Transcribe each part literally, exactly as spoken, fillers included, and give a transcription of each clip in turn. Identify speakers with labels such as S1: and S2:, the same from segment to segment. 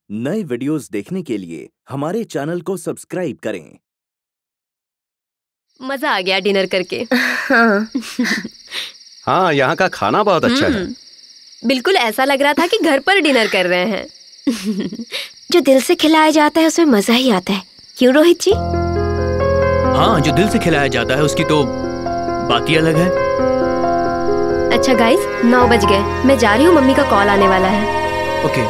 S1: नए वीडियोस देखने के लिए हमारे चैनल को सब्सक्राइब करें।
S2: मजा आ गया डिनर करके।
S3: हाँ
S4: हाँ, यहाँ का खाना बहुत अच्छा है।
S2: बिल्कुल ऐसा लग रहा था कि घर पर डिनर कर रहे हैं।
S3: जो दिल से खिलाया जाता है उसमें मजा ही आता है, क्यों रोहित जी?
S5: हाँ, जो दिल से खिलाया जाता है उसकी तो बात ही अलग है।
S2: अच्छा गाइस, नौ बज गए, मैं जा रही हूँ, मम्मी का कॉल आने वाला है।
S5: ओके।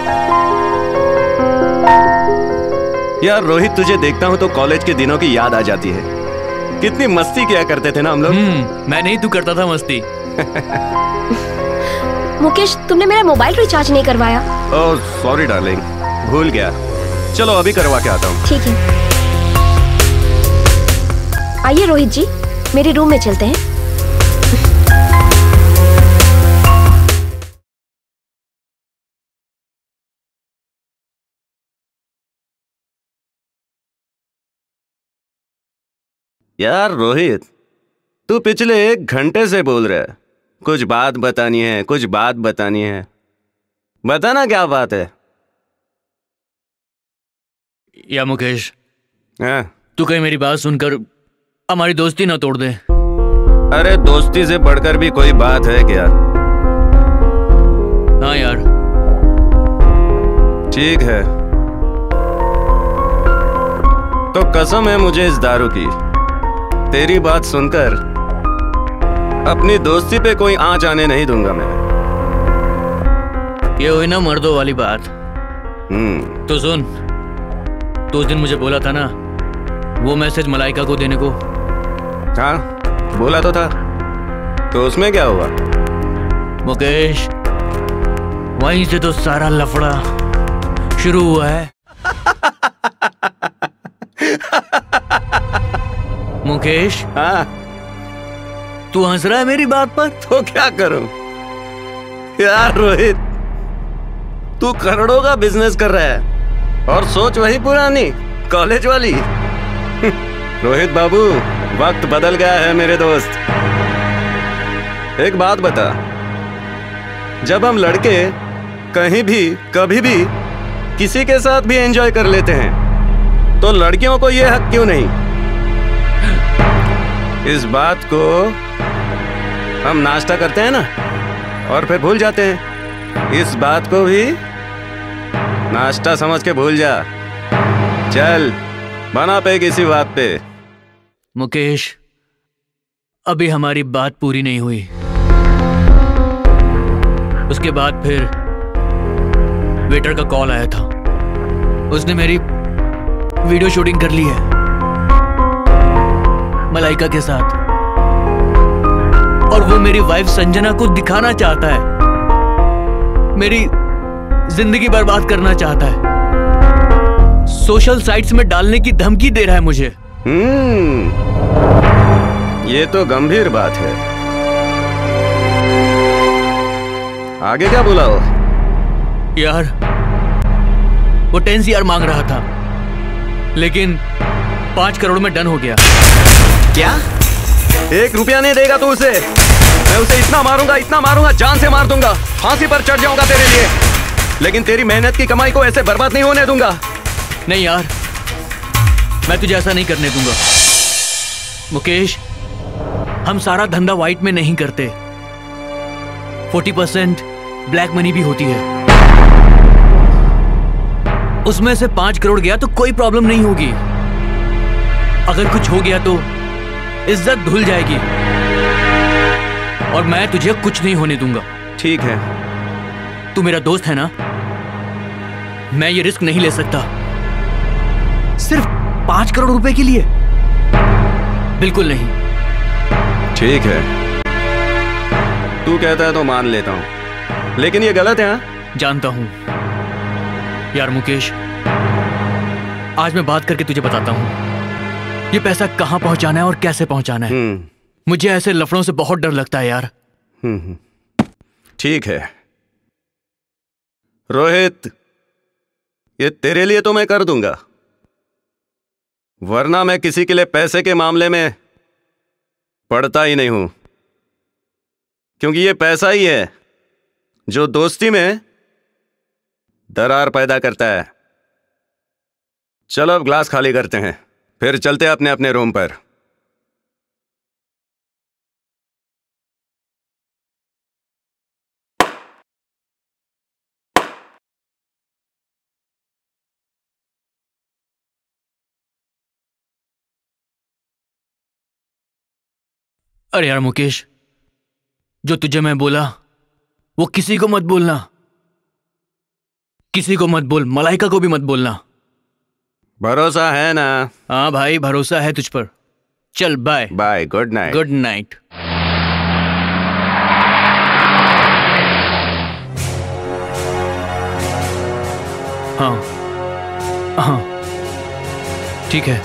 S4: यार रोहित, तुझे देखता हूँ तो कॉलेज के दिनों की याद आ जाती है। कितनी मस्ती किया करते थे ना हम लोग।
S5: हम्म, मैं नहीं, तू करता था मस्ती।
S3: मुकेश, तुमने मेरा मोबाइल रिचार्ज नहीं करवाया।
S4: ओह सॉरी डार्लिंग, भूल गया। चलो अभी करवा के आता हूँ।
S3: ठीक है, आइए रोहित जी, मेरे रूम में चलते हैं।
S4: यार रोहित, तू पिछले एक घंटे से बोल रहा है कुछ बात बतानी है, कुछ बात बतानी है। बताना क्या बात है।
S5: या मुकेश,
S4: हाँ?
S5: तू कहीं मेरी बात सुनकर हमारी दोस्ती ना तोड़ दे।
S4: अरे दोस्ती से बढ़कर भी कोई बात है क्या?
S5: हाँ यार।
S4: ठीक है, तो कसम है मुझे इस दारू की, तेरी बात सुनकर अपनी दोस्ती पे कोई आंच आने नहीं दूंगा मैं।
S5: ये हुई ना मर्दों वाली बात।
S4: हम्म
S5: तो सुन, तो उस दिन मुझे बोला था ना वो मैसेज मलाइका को देने को।
S4: हाँ बोला तो था, तो उसमें क्या हुआ?
S5: मुकेश, वहीं से तो सारा लफड़ा शुरू हुआ है। मुकेश,
S4: हाँ
S5: तू हंस रहा है मेरी बात पर?
S4: तो क्या करूं यार रोहित, तू करोड़ों का बिजनेस कर रहा है और सोच वही पुरानी कॉलेज वाली। रोहित बाबू, वक्त बदल गया है मेरे दोस्त। एक बात बता, जब हम लड़के कहीं भी कभी भी किसी के साथ भी एंजॉय कर लेते हैं तो लड़कियों को यह हक क्यों नहीं? इस बात को हम नाश्ता करते हैं ना और फिर भूल जाते हैं। इस बात को भी नाश्ता समझ के भूल जा। चल बना पे किसी बात पे।
S5: मुकेश, अभी हमारी बात पूरी नहीं हुई। उसके बाद फिर वेटर का कॉल आया था, उसने मेरी वीडियो शूटिंग कर ली है मलाइका के साथ, और वो मेरी वाइफ संजना को दिखाना चाहता है, मेरी जिंदगी बर्बाद करना चाहता है, सोशल साइट्स में डालने की धमकी दे रहा है मुझे।
S4: हम्म, ये तो गंभीर बात है। आगे क्या बोला हो?
S5: यार, वो टेन सीआर मांग रहा था, लेकिन पांच करोड़ में डन हो गया।
S4: क्या? एक रुपया नहीं देगा तू उसे? मैं उसे इतना मारूंगा, इतना मारूंगा, जान से मार दूंगा, फांसी पर चढ़ जाऊंगा तेरे लिए, लेकिन तेरी मेहनत की कमाई को ऐसे बर्बाद नहीं होने दूंगा।
S5: नहीं यार, मैं तुझे ऐसा नहीं करने दूंगा। मुकेश, हम सारा धंधा व्हाइट में नहीं करते, फोर्टी परसेंट ब्लैक मनी भी होती है। उसमें से पांच करोड़ गया तो कोई प्रॉब्लम नहीं होगी, अगर कुछ हो गया तो इज्जत धुल जाएगी, और मैं तुझे कुछ नहीं होने दूंगा।
S4: ठीक है,
S5: तू मेरा दोस्त है ना, मैं ये रिस्क नहीं ले सकता सिर्फ पांच करोड़ रुपए के लिए। बिल्कुल नहीं।
S4: ठीक है, तू कहता है तो मान लेता हूं, लेकिन ये गलत है। हाँ
S5: जानता हूं यार मुकेश, आज मैं बात करके तुझे बताता हूं ये पैसा कहां पहुंचाना है और कैसे पहुंचाना है। मुझे ऐसे लफड़ों से बहुत डर लगता है यार।
S4: ठीक है रोहित, ये तेरे लिए तो मैं कर दूंगा, वरना मैं किसी के लिए पैसे के मामले में पड़ता ही नहीं हूं, क्योंकि ये पैसा ही है जो दोस्ती में दरार पैदा करता है। चलो अब ग्लास खाली करते हैं, फिर चलते हैं अपने अपने रूम पर।
S5: अरे यार मुकेश, जो तुझे मैं बोला वो किसी को मत बोलना, किसी को मत बोल, मलाइका को भी मत बोलना।
S4: भरोसा है ना?
S5: हाँ भाई, भरोसा है तुझ पर। चल bye
S4: bye, good night.
S5: Good night. हाँ हाँ ठीक है।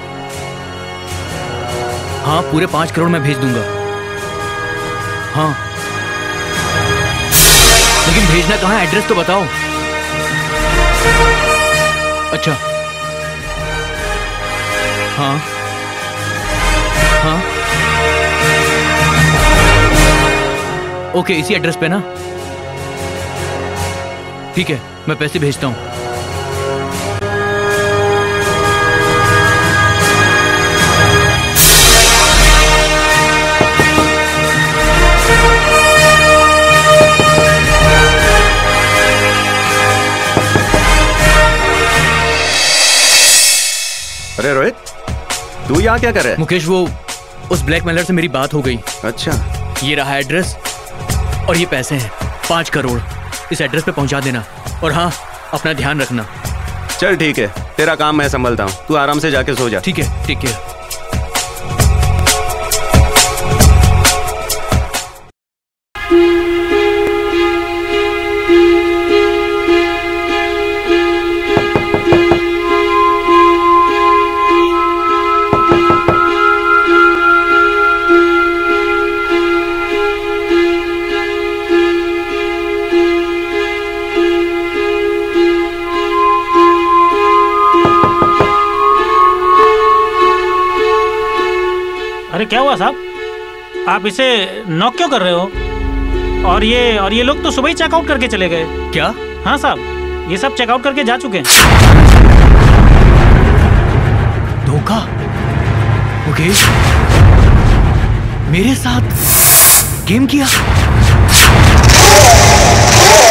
S5: हाँ पूरे पांच करोड़ मैं भेज दूंगा। हाँ लेकिन भेजना कहाँ है, एड्रेस तो बताओ। अच्छा हाँ हाँ ओके, इसी एड्रेस पे ना? ठीक है, मैं पैसे भेजता हूँ।
S4: अरे रोहित, तू यहाँ क्या कर रहा है?
S5: मुकेश, वो उस ब्लैकमेलर से मेरी बात हो गई।
S4: अच्छा,
S5: ये रहा एड्रेस और ये पैसे हैं, पांच करोड़। इस एड्रेस पे पहुंचा देना, और हाँ अपना ध्यान रखना।
S4: चल ठीक है, तेरा काम मैं संभलता हूँ, तू आराम से जाके सो जा।
S5: ठीक है, टेक केयर।
S6: अरे क्या हुआ साहब, आप इसे नॉक क्यों कर रहे हो? और ये और ये लोग तो सुबह ही चेकआउट करके चले गए।
S5: क्या?
S6: हाँ साहब, ये सब चेकआउट करके जा चुके हैं।
S5: धोखा? मुकेश, मेरे साथ गेम किया?